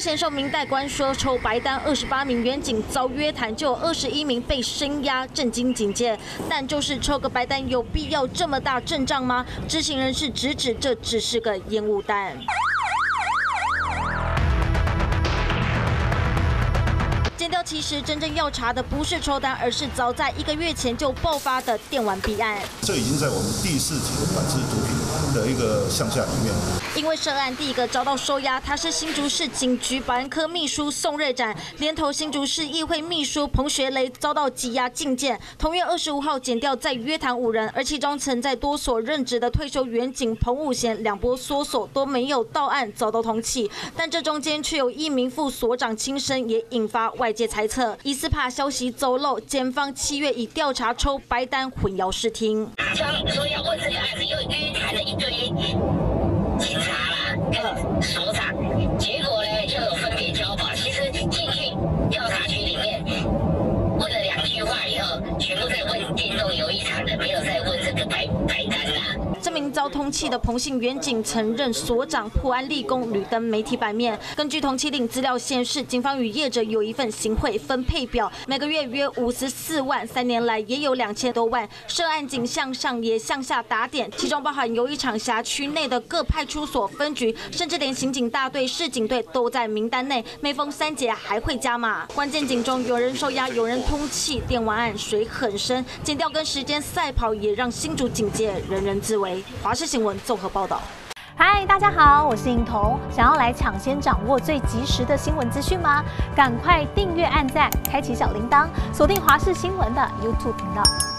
县受民代官说，抽白单28名员警遭约谈，就有21名被声押，震惊警界。但就是抽个白单，有必要这么大阵仗吗？知情人士直指这只是个烟雾弹。 检调其实真正要查的不是抽单，而是早在1个月前就爆发的电玩弊案。 这已经在我们第4级的反制毒品的一个项下里面。 因为涉案第一个遭到收押，他是新竹市警局保安科秘书宋瑞展，连同新竹市议会秘书彭学雷遭到羁押禁见。同月25号，检调再约谈5人，而其中曾在多所任职的退休员警彭武贤2波搜索都没有到案，遭到通缉。但这中间却有1名副所长轻生，也引发外界猜测，疑似怕消息走漏，检方7月以调查抽白单混淆视听。 说要问这个案子，又约谈了一堆警察啦跟所长，结果呢就有分别交保。其实进去调查局里面问了2句话以后，全部在问电动游艺场的，没有在问这个白单啦。 这名遭通缉的彭姓员警曾任所长，破案立功，屡登媒体版面。根据通缉令资料显示，警方与业者有一份行贿分配表，每个月约54万，3年来也有2000多万。涉案警向上也向下打点，其中包含游艺场辖区内的各派出所分局，甚至连刑警大队、市警队都在名单内。每逢3节还会加码。关键警中有人受押，有人通缉，电玩案水很深，检调跟时间赛跑，也让新竹警界人人自危。 华视新闻综合报道。 嗨，大家好，我是颖彤。想要来抢先掌握最及时的新闻资讯吗？赶快订阅、按赞、开启小铃铛，锁定华视新闻的 YouTube 频道。